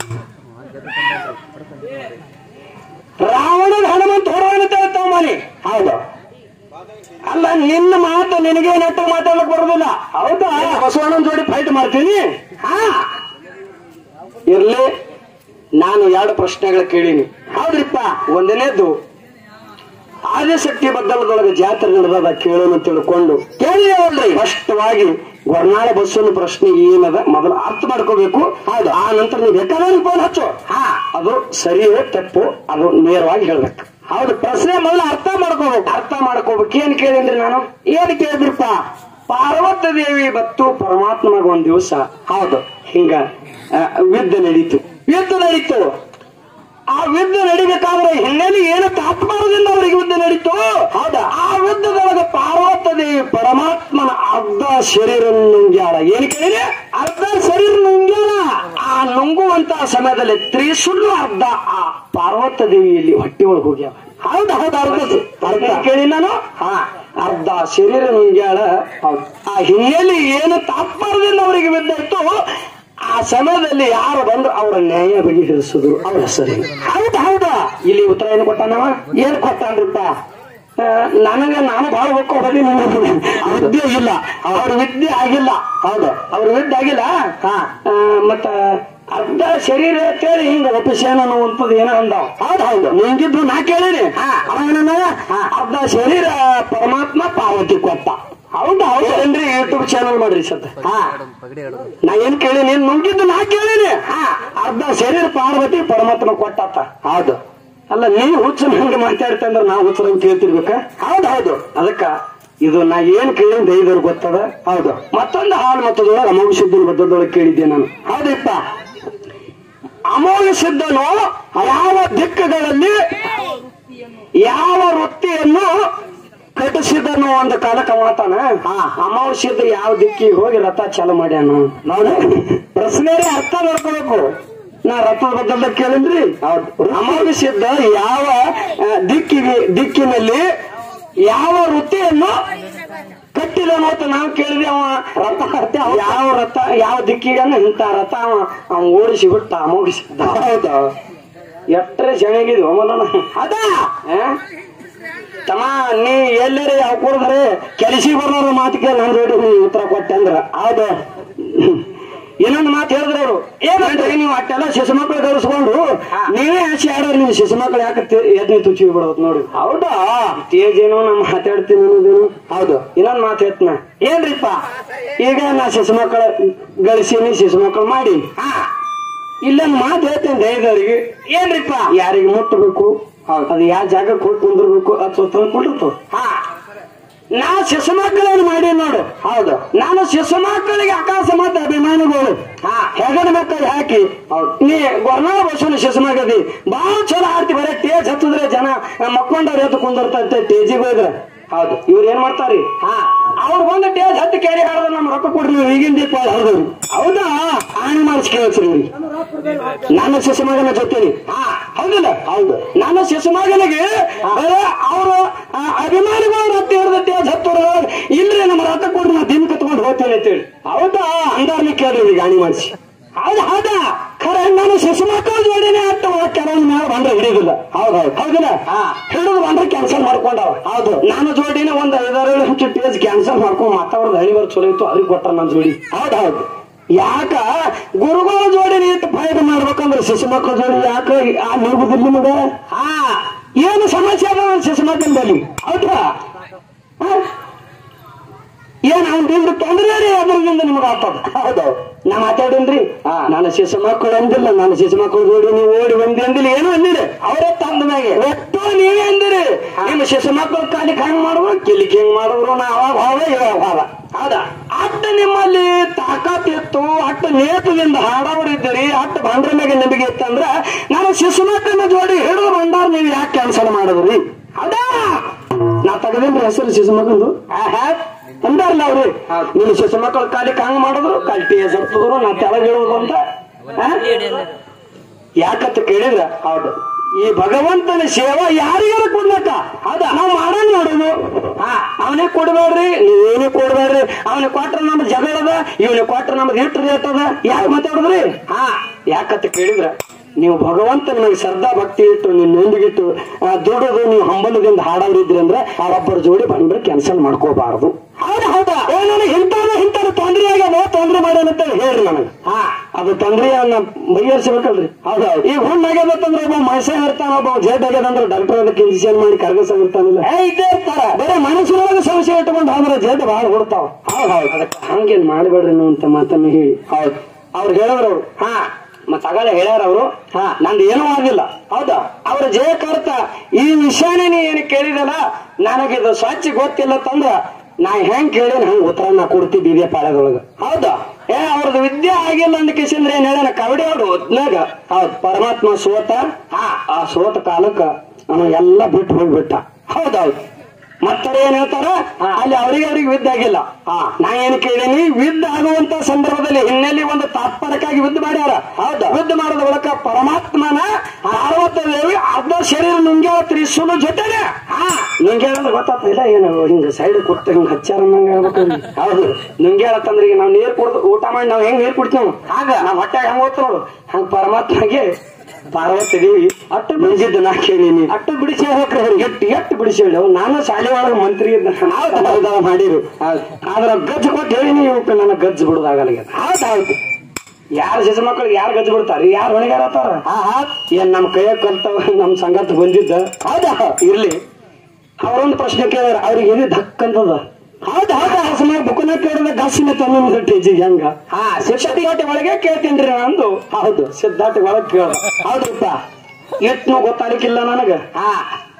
ರಾವಣನ ಹನುಮಂತ ಹೊರವನಂತ ತಗೊಂಬನಿ. ಹೌದು, ಅಲ್ಲ ನಿನ್ನ ಮಾತು ನಿನಗೆ ನೆಟ್ಟ ಮಾತಾಡಕ್ ಬರುದಿಲ್ಲ. ಹೌದಾ, ಬಸವಣ್ಣನ ಜೋಡಿ ಫೈಟ್ ಮಾಡ್ತೀನಿ. ಹಾ ಇರ್ಲಿ, ನಾನು ಎರಡು ಪ್ರಶ್ನೆಗಳು ಕೇಳೀನಿ. ಹೌದ್ರಿಪ್ಪ, ಒಂದನೇದ್ದು ಆದಿಶಕ್ತಿ ಬದ್ದಲದೊಳಗೆ ಜಾತ್ರೆ ನಡೆದ ಕೇಳೋಣ ತಿಳ್ಕೊಂಡು ಕೇಳಿದೇವಲ್ರಿ. ಸ್ಪಷ್ಟವಾಗಿ ಗೊರ್ನಾಳ ಬಸ್ಸನ್ನು ಪ್ರಶ್ನೆ ಏನದ ಮೊದಲು ಅರ್ಥ ಮಾಡ್ಕೋಬೇಕು. ಹೌದು, ಆ ನಂತರ ನೀವು ಬೇಕಾದ್ರೆ ಫೋನ್ ಹಚ್ಚು. ಹಾ, ಅದು ಸರಿಯೋ ತಪ್ಪು ಅದು ನೇರವಾಗಿ ಹೇಳ್ಬೇಕು. ಹೌದು, ಪ್ರಶ್ನೆ ಮೊದಲು ಅರ್ಥ ಮಾಡ್ಕೋಬೇಕು. ಅರ್ಥ ಮಾಡ್ಕೋಬೇಕು. ಏನ್ ಕೇಳಿದ್ರಿ ನಾನು? ಏನ್ ಕೇಳಿದ್ರಿಪ್ಪ? ಪಾರ್ವತ ದೇವಿ ಬತ್ತು ಪರಮಾತ್ಮಗ ಒಂದ್ ದಿವಸ ಹೌದು ಹಿಂಗ ಯುದ್ಧ ನಡೀತು. ಯುದ್ಧ ನಡೀತು. ಆ ಯುದ್ಧ ನಡಿಬೇಕಾದ್ರೆ ಹಿನ್ನೆಲೆ ಏನು ತಾತ್ಮಾನದಿಂದ ಅವ್ರಿಗೆ ಯುದ್ಧ ನಡೀತು. ಹೌದಾ, ಆ ಯುದ್ಧದೊಳಗೆ ಪಾರ್ವತ ದೇವಿ ಪರಮಾತ್ಮನ ಅರ್ಧ ಶರೀರ ನುಂಗ್ಯಾಳ. ಏನ್ ಕೇಳಿದ್ರೆ ಅರ್ಧ ಶರೀರ ನುಂಗ್ಯಾಳ. ಆ ನುಂಗುವಂತಹ ಸಮಯದಲ್ಲಿ ತ್ರಿಶೂಲ ಅರ್ಧ ಆ ಪಾರ್ವತ ದೇವಿಯಲ್ಲಿ ಹೊಟ್ಟೆ ಒಳಗೆ ಹೋಗ್ಯಾವ. ಹೌದಾ ಹೌದು, ಅರ್ಧ ಅರ್ಧ ಕೇಳಿ ನಾನು. ಹಾ, ಅರ್ಧ ಶರೀರ ನುಂಗ್ಯಾಳ. ಹೌದು, ಆ ಹಿನ್ನೆಲೆ ಏನು ತಾತ್ಮಾನದಿಂದ ಅವರಿಗೆ ಯುದ್ಧ ಇತ್ತು. ಆ ಸಮಯದಲ್ಲಿ ಯಾರು ಬಂದ್ರು ಅವರ ನ್ಯಾಯ ಬಗೆಹರಿಸುದು ಅವರ ಸರಿ. ಹೌದಾ ಹೌದಾ, ಇಲ್ಲಿ ಉತ್ತರ ಏನು ಕೊಟ್ಟಾನವ? ಏನ್ ಕೊಟ್ಟಾನ್ರಿಪ್ಪ? ನನಗ ನಾನು ಬಹಳ ಹೊಕ್ಕ ಹೊಡಿ ವಿದ್ಯೆ ಇಲ್ಲ, ಅವ್ರ ವಿದ್ಯೆ ಆಗಿಲ್ಲ. ಹೌದು, ಅವ್ರ ವಿದ್ಯೆ ಆಗಿಲ್ಲ. ಹಾ, ಮತ್ತ ಅರ್ಧ ಶರೀರ ಅಂತೇಳಿ ಹಿಂಗ ಒಪ್ಪಿಸೇನ ಅನ್ನುವಂಥದ್ದು ಏನೋ ಅಂದಾವ. ಹೌದು ಹೌದು, ನಿಂಗಿದ್ದು ನಾ ಕೇಳಿನಿ. ಅವನ ಅರ್ಧ ಶರೀರ ಪರಮಾತ್ಮ ಪಾರ್ವತಿ ಕೊಟ್ಟ. ಹೌದಾ ಹೌದೇನ್ರಿ? ಯೂಟ್ಯೂಬ್ ಚಾನಲ್ ಮಾಡ್ರಿ ಸದ್ಯ. ಹಾ, ನಾ ಏನ್ ಕೇಳಿನಿ? ನುಂಗಿದ್ದು ನಾ ಕೇಳಿನಿ. ಹಾ, ಅರ್ಧ ಶರೀರ ಪಾರ್ವತಿ ಪರಮಾತ್ಮ ಕೊಟ್ಟಾತ. ಹೌದು, ಅಲ್ಲ ನೀ ಹುಚ್ಚ ಹಂಗೆ ಮಾತಾಡ್ತಂದ್ರ ನಾವು ಹುಚ್ಚರಂಗ್ ಕೇಳ್ತಿರ್ಬೇಕ. ಹೌದು ಹೌದು, ಅದಕ್ಕ ಇದು ನಾ ಏನ್ ಕೇಳಿದ ಐದವ್ರು ಗೊತ್ತದ. ಹೌದು. ಮತ್ತೊಂದು ಹಾಲು ಮತ್ತದೊಳಗೆ ಅಮೋಘ ಸಿದ್ಧನ ಬದ್ದದೊಳಗೆ ಕೇಳಿದ್ದೆ ನಾನು. ಹೌದಪ್ಪ. ಅಮೋಘ ಸಿದ್ಧನು ಯಾವ ದಿಕ್ಕುಗಳಲ್ಲಿ ಯಾವ ವೃತ್ತಿಯನ್ನು ಕಟ್ಟಿಸಿದನು ಒಂದು ಕಾಲಕ್ಕೆ ಮಾತಾನ. ಅಮೋಘ ಸಿದ್ಧ ಯಾವ ದಿಕ್ಕಿಗೆ ಹೋಗಿ ರಥ ಚಾಲು ಮಾಡ್ಯಾನ ನೋಡಿ. ಪ್ರಶ್ನೆ ಅರ್ಥ ಮಾಡ್ಕೋಬೇಕು. ನಾ ರಥದ ಬದ್ದದ ಕೇಳಿದ್ರಿ. ಹೌದು. ಅಮೋಘ ಸಿದ್ಧ ಯಾವ ದಿಕ್ಕಿಗೆ ದಿಕ್ಕಿನಲ್ಲಿ ಯಾವ ವೃತ್ತಿಯನ್ನು ಕಟ್ಟಿದನು ಅಂತ ನಾವು ಕೇಳಿದ್ವಿ. ಅವ ರಥ ಅರ್ಥ ಯಾವ ರಥ ಯಾವ ದಿಕ್ಕಿಗನ್ನ ಇಂತ ರಥ ಅವ ಅವ ಓಡಿಸಿ ಬಿಟ್ಟ ಅಮೋಘ ಸಿದ್ಧ. ಹೌದು. ಎಟ್ಟರೆ ಚೆನ್ನಾಗಿದ್ವಿ ಅಮಲನ ಅದ ತಮ್ಮ ನೀ ಎಲ್ಲರೇ ಯಾವ ಕೊಡಿದ್ರೆ ಕೆಲಸಿ ಬರೋರ ಮಾತಿಗೆ ನನ್ ಜೋಡಿ ನೀ ಉತ್ತರ ಕೊಟ್ಟೆ ಅಂದ್ರ. ಹೌದು. ಇನ್ನೊಂದು ಮಾತು ಹೇಳಿದ್ರೆ ಅವರು ಏನಂದ್ರೆ ನೀವು ಅಟ್ಟೆಲ್ಲ ಶಿಶು ಮಕ್ಕಳು ಕರೆಸ್ಕೊಂಡು ನೀವೇ ಆಸೆ ಆಡೋರು. ನೀವು ಶಿಶು ಮಕ್ಕಳು ಯಾಕೆ ಎದ್ನಿ ತುಚ್ಚಿ ಬಿಡೋದು ನೋಡಿ. ಹೌದಾ. ತೇಜ್ ಏನೋ ನಾ ಮಾತಾಡ್ತೀನಿ ಅನ್ನೋದೇನು. ಹೌದು. ಇನ್ನೊಂದು ಮಾತು ಹೇಳ್ತನ ಏನ್ರಿಪ್ಪ. ಈಗ ನಾ ಶಿಶು ಮಕ್ಕಳ ಗಳಿಸೀನಿ ಶಿಶು ಮಕ್ಕಳು ಮಾಡಿ ಇಲ್ಲೊಂದು ಮಾತು ಹೇಳ್ತೇನೆ ಧೈರ್ಯದವ್ರಿಗೆ. ಏನ್ರಿಪ್ಪ. ಯಾರಿಗೆ ಮುಟ್ಟಬೇಕು ಅದು ಯಾವ ಜಾಗಕ್ಕೆ ಹೋಗಿ ಕುಂದಿರ್ಬೇಕು ಅಥವಾ ತಂದ್ಕೊಂಡಿರ್ತು. ಹಾ ನಾ ಶಿಶು ಮಕ್ಕಳನ್ನು ಮಾಡಿ ನೋಡು. ಹೌದು. ನಾನು ಶಿಶು ಮಕ್ಕಳಿಗೆ ಆಕಾಶ ಮತ್ತು ಅಭಿಮಾನಿಗಳು ಹಾ ಹೆಗಣ ಮಕ್ಕಳು ಹಾಕಿ. ಹೌದು. ನೀ ಗೊರ್ನಾಳ ಬಸವನ ಶಿಶು ಮಗದಿ ಬಾಳ ಚಲೋ ಆಡ್ತಿ. ಬರೀ ಟೇಜ್ ಹತ್ತಿದ್ರೆ ಜನ ಮಕ್ಕೊಂಡವ್ರು ಎದ್ದು ಕುಂದಿರ್ತಂತೆ ಟೇಜಿಗೆ ಹೋದ್ರೆ. ಹೌದು. ಇವ್ರು ಏನ್ ಮಾಡ್ತಾರಿ. ಹಾ ಅವ್ರು ಬಂದು ಟೇಜ್ ಹತ್ತಿ ಕೇಳಿ ಹಾಡಿದ್ರೆ ನಮ್ಮ ರೊಕ್ಕ ಕೊಡ್ರಿ ಈಗಿನ ದೀಪ ಹರಿದ್ರಿ. ಹೌದಾ. ಆಣಿ ಮಾಡಿಸಿ ಕೇಳಿಸ್ರಿ ನನ್ನ ಶಿಶು ಮಗನ ಜೊತೆಲಿ. ಹಾ ಹೌದಿಲ್ಲ. ಹೌದು. ನನ್ನ ಶಿಶು ಮಗನಿಗೆ ಅವರು ಅಭಿಮಾನಿಗಳು ರಥ ಹಿಡಿದ ಟೇಜ್ ಹತ್ತೋರ ಇಲ್ರಿ ನಮ್ಮ ರಥ ಕೊಡ್ರಿ ನಾ ದಿನ ಕತ್ಕೊಂಡು ಹೋಗ್ತೇನೆ ಅಂತೇಳಿ. ಹೌದಾ. ಅಂದಾರ್ಲಿ ಕೇಳ್ರಿ ಈಗ ಆಣಿ ಮಾಡಿಸಿ. ಹೌದು. ಹೌದಾ. ಖರೆ ನಾನು ಶಿಶು ಮಕ್ಕಳ ಜೋಡಿನೇ ಅಟ್ಟ ಕೆಲವೊಂದು ಮ್ಯಾಲ ಬಂದ್ರೆ ಹಿಡಿದಿಲ್ಲ. ಹೌದೌದು. ಹೌದಿಲ್ಲ. ಹಿಡಿದು ಬಂದ್ರೆ ಕ್ಯಾನ್ಸಲ್ ಮಾಡ್ಕೊಂಡವ. ಹೌದು. ನಾನು ಜೋಡಿನ ಒಂದ್ ಐದಾರು ಹಂಚು ಟೇಜ್ ಕ್ಯಾನ್ಸಲ್ ಮಾಡ್ಕೊಂಡ್ ಮಾತಾಡೋದು ಹಳ್ಳಿವರ್ ಚಲೋ ಇತ್ತು ಅವ್ರಿಗೆ ಕೊಟ್ಟ ನನ್ನ ಜೋಡಿ. ಹೌದೌದು. ಯಾಕ ಗುರುಗಳ ಜೋಡಿ ಇಟ್ಟು ಫೈಟ್ ಮಾಡ್ಬೇಕಂದ್ರೆ ಶಿಶು ಮಕ್ಕಳ ಜೋಡಿ ಯಾಕ ನಿಗುದಿಲ್ಲ ನಿಮಗ. ಹಾ ಏನು ಸಮಸ್ಯೆ ಅದ ಶಿಶು ಮಕ್ಕಳ ಬಳಿ. ಹೌದಾ. ಏನ್ ಅವ್ನಿಂದ ತೊಂದ್ರೆ ರೀ ಅದ್ರಿಂದ ನಿಮ್ಗೆ ಆಗ್ತದ. ಹೌದೌದು. ನಾ ಮಾತಾಡೇನ್ರಿ. ನಾನು ಶಿಶು ಮಕ್ಕಳು ಅಂದಿಲ್ಲ. ನಾನು ಶಿಶು ಮಕ್ಕಳು ನೋಡಿ ನೀವು ಓಡಿ ಬಂದಿ ಅಂದಿಲ್ಲ. ಏನು ಅಂದಿರಿ ಅವರೇ ತಂದ ಮ್ಯಾಗೆ ಒಟ್ಟು ನೀವೇ ಅಂದಿರಿ. ನಿಮ್ಮ ಶಿಶು ಮಕ್ಕಳು ಕಾಲಿಗೆ ಹಂಗ್ ಮಾಡುವ ಕಿಲಿಕ್ ಹಿಂಗ್ ಮಾಡಿದ್ರು ನಾ ಅವಾಗ ಹೋದ ಇವಾಗ ಹೋದ. ಹೌದಾ. ಅಟ್ಟ ನಿಮ್ಮಲ್ಲಿ ತಾಕತ್ ಇತ್ತು ಅಟ್ಟ ನೇತದಿಂದ ಹಾಡವರಿದ್ದೀರಿ ಅಟ್ಟ ಬಂಡ್ರ ಮ್ಯಾಗೆ ನಿಮಗೆ ಇತ್ತಂದ್ರ ನಾನು ಶಿಶು ಮಕ್ಕಳನ್ನ ಜೋಡಿ ಹಿಡಿದು ಬಂದಾರ ನೀವು ಯಾಕೆ ಕ್ಯಾನ್ಸಲ್ ಮಾಡಿದ್ರಿ. ಹೌದಾ. ನಾ ತಗದೇನ್ರಿ ಹೆಸರು ಶಿಶು ಮಕ್ಕಳು ಅಂದಾರಲ್ಲ ಅವ್ರಿ. ನಿನ್ನ ಶಿಶು ಮಕ್ಕಳು ಕಾಲಿಗೆ ಹಂಗ್ ಮಾಡಿದ್ರು ಕಾಲಿ ಟೇಜ್ ಹತ್ತಿದ್ರು ನಾ ತೆಳಗಿಡುವುದು ಅಂತ ಯಾಕಂತ ಕೇಳಿದ್ರ. ಹೌದು. ಈ ಭಗವಂತನ ಸೇವಾ ಯಾರಿಗಾರ ಕೊಡ್ಬೇಕ. ಹೌದಾ. ನಾವು ಮಾಡೋಣ ನೋಡುದು. ಹಾ ಅವನಿಗೆ ಕೊಡ್ಬೇಡ್ರಿ ನೀವೇನೇ ಕೊಡ್ಬೇಡ್ರಿ. ಅವನಿಗೆ ಕೊಟ್ರ ನಮ್ದು ಜಗಳದ ಇವನಿಗೆ ಕೊಟ್ರ ನಮ್ದು ಇಟ್ಟು ರೇಟ್ ಅದ ಯಾಕೆ ಮಾತಾಡುದ್ರಿ. ಹಾ ಯಾಕಂತ ಕೇಳಿದ್ರ ನೀವು ಭಗವಂತನ ನನಗೆ ಶ್ರದ್ಧಾ ಭಕ್ತಿ ಇಟ್ಟು ನೀವು ನೊಂದಿಗಿಟ್ಟು ದುಡಿದು ನೀವು ಹಂಬಲದಿಂದ ಹಾಡೋರಿದ್ರಿ ಅಂದ್ರೆ ಅವರೊಬ್ಬರ ಜೋಡಿ ಬಂದ್ರೆ ಕ್ಯಾನ್ಸಲ್ ಮಾಡ್ಕೋಬಾರದು. ಹೌದಾ. ಹೌದಾ. ನನಗೆ ಇಂಥದ್ದು ಇಂಥದ್ದು ತೊಂದರೆ ಆಗ್ಯಾವ ತೊಂದರೆ ಮಾಡ್ಯಾನಂತ ಹೇಳ್ರಿ ನನಗೆ. ಹಾ ಅದು ತೊಂದರೆಯನ್ನ ಬಗೆಹರಿಸಬೇಕಲ್ರಿ. ಹೌದಾ. ಈಗ ಹುಣ್ಣು ಆಗ್ಯದಂದ್ರೆ ಒಬ್ಬ ಮನುಷ್ಯ ಇರ್ತಾನ ಒಬ್ಬ ಜೇಡ್ ಆಗ್ಯದಂದ್ರೆ ಡಾಕ್ಟರ್ ಅದಕ್ಕೆ ಇಂಜೆಕ್ಷನ್ ಮಾಡಿ ಕರ್ಗಸ ಇರ್ತಾನಿಲ್ಲ ಇದ್ದೇ ಇರ್ತಾರ. ಬರೀ ಮನಸ್ಸಿನೊಳಗೆ ಸಂಶಯ ಇಟ್ಕೊಂಡು ಹೋದ್ರೆ ಜೇಡ್ ಬಹಳ ಹೊಡ್ತಾವ. ಹೌದು. ಹೌದು. ಅದಕ್ಕೆ ಹಂಗೇನ್ ಮಾಡ್ಬೇಡ್ರಿ ನೀವು ಅಂತ ಮಾತನ್ನು ಹೇಳಿ. ಹೌದು. ಅವ್ರು ಹೇಳಿದ್ರು ಅವ್ರು. ಹಾ ಮತ್ತ ಅಗಲ ಹೇಳ್ಯಾರ ಅವರು. ಹಾ ನಂದು ಏನೂ ಆಗಿಲ್ಲ. ಹೌದಾ. ಅವ್ರ ಜಯ ಕರ್ತ ಈ ವಿಷಯನೇ ನೀ ಏನು ಕೇಳಿದಲ್ಲ ನನಗಿದು ಸ್ವಚ್ಛ ಗೊತ್ತಿಲ್ಲ ತಂದ್ರ ನಾ ಹೆಂಗ್ ಕೇಳೇನ ಹಂಗ ಉತ್ತರ ನಾ ಕೊಡ್ತಿದ್ದೆ ಇದೇ ಪಾಳದೊಳಗ. ಹೌದಾ. ಏ ಅವ್ರದ್ದು ವಿದ್ಯೆ ಆಗಿಲ್ಲ ಅಂದ ಕಿಸಿಂದ್ರೆ ಏನ್ ಹೇಳ ಕಬಡ್ಡಿ ಅವ್ರು ಒದ್ನಾಗ. ಹೌದ್. ಪರಮಾತ್ಮ ಸೋತ. ಹಾ ಆ ಸೋತ ಕಾಲಕ್ಕ ಅವ ಎಲ್ಲ ಬಿಟ್ಟು ಹೋಗ್ಬಿಟ್ಟ. ಹೌದೌದು. ಮತ್ತವ್ರು ಏನ್ ಹೇಳ್ತಾರ ಅಲ್ಲಿ ಅವ್ರಿಗೆ ಅವ್ರಿಗೆ ವಿದ್ಯೆ ಆಗಿಲ್ಲ. ಹಾ ನಾ ಏನ್ ಕೇಳೀನಿ ವಿದ್ಯೆ ಆಗುವಂತ ಸಂದರ್ಭದಲ್ಲಿ ಹಿನ್ನೆಲೆ ಒಂದು ತಾತ್ಪರ್ಯಕ್ಕಾಗಿ ವಿದ್ಯೆ ಮಾಡ್ಯಾರ. ಹೌದಾ. ವಿದ್ಯೆ ಮಾಡೋದ ಒಳಕ ಪರಮಾತ್ಮನ ಪಾರ್ವತ ದೇವಿ ಅರ್ಧ ಶರೀರ ನುಂಗ್ಯಾವ ತ್ರಿಶೂಲ ಜೊತೆನೆ. ಹಾ ನುಂಗ್ಯಾಳ ಅಂದ್ರೆ ಗೊತ್ತಾಗ್ತಿಲ್ಲ ಏನು ಹಿಂಗ ಸೈಡ್ ಕೊಟ್ಟ ಹಿಂಗ ಹಚ್ಚಾರ ನಂಗೆ ಹೇಳ್ಬೇಕು. ಹೌದು. ನುಂಗ್ಯಾಳತ್ತಂದ್ರೆ ಈಗ ನಾವ್ ನೀರ್ ಕುಡ್ದು ಊಟ ಮಾಡಿ ನಾವ್ ಹೆಂಗ್ ನೀರ್ ಕುಡ್ತೀವಿ ಆಗ ನಾವ್ ಹೊಟ್ಟೆ ಹೆಂಗ್ ಹೋಗ್ತ ನೋಡು ಹಂಗ ಪರಮಾತ್ಮಗೆ ಪಾರ್ವತಿ ದೇವಿ ಅಟ್ಟು ಬಿಡಿಸಿದ್ದು ನಾ ಕೇಳೀನಿ. ಅಟ್ಟು ಬಿಡಿಸಿ ಹೋಗ್ರಿ ಎಟ್ಟು ಎಟ್ಟು ಬಿಡಿಸಿ ಹೇಳಿ. ನಾನು ಶಾಲೆ ಒಳಗ ಮಂತ್ರಿ ಇದ್ದ ಮಾಡಿರು. ಆದ್ರ ಗಜ್ಜು ಕೊಟ್ಟು ಹೇಳಿನಿ ಇವಕ್ಕೆ ನನ್ನ ಗಜ್ಜು ಬಿಡೋದಾಗಲ್ಲ. ಹೌದೌದು. ಯಾರು ಶಿಶು ಮಕ್ಕಳಿಗೆ ಯಾರು ಗಜ್ಜು ಬಿಡ್ತಾರ ಯಾರು ಹೊಣೆಗಾರತ್ತಾರ. ಏನ್ ನಮ್ ಕೈಯಾಗ ಕಲ್ತವ ನಮ್ ಸಂಗತ್ ಬಂದಿದ್ದ. ಹೌದಾ. ಇರ್ಲಿ. ಅವ್ರೊಂದು ಪ್ರಶ್ನೆ ಕೇಳ್ಯಾರ ಅವ್ರಿಗೆ ಏನೇ ಧಕ್ ಅಂತದ. ಹೌದಾ. ಹೌದಾ. ಸುಮಾರು ಬುಕ್ಕನ ಕೇಳಿದ ಗಾಸಿನ ತನ್ನ ಟೇಜಿಗೆ ಹೆಂಗ. ಹಾ ಸಿದ್ಧಾಟಿ ಒಳಗೆ ಕೇಳ್ತೀನ್ರಿ ನಂದು. ಹೌದು. ಸಿದ್ಧಾಟಿ ಒಳಗೆ ಕೇಳ. ಹೌದಪ್ಪ ಎಟ್ನು ಗೊತ್ತಾಗಲಿಕ್ಕಿಲ್ಲ ನನಗ. ಹಾ